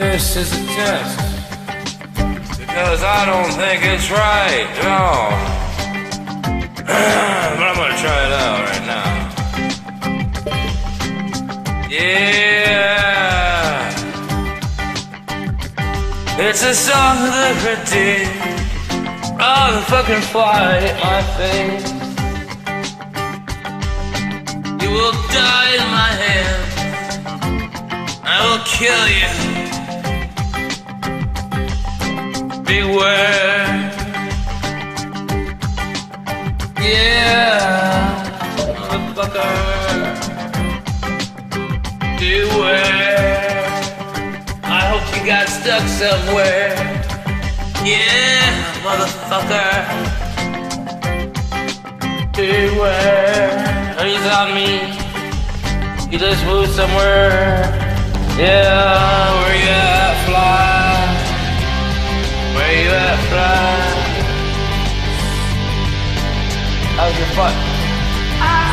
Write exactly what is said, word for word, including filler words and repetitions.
This is a test, because I don't think it's right, no. But I'm gonna try it out right now. Yeah. It's a song of liberty. Oh, the fucking fly hit my face. You will die in my hands. I will kill you. Beware. Yeah, motherfucker. Beware. I hope you got stuck somewhere. Yeah, motherfucker. Beware. He's on me. You just moved somewhere. Yeah, where you at, fly? Where you at, fly? How's your butt?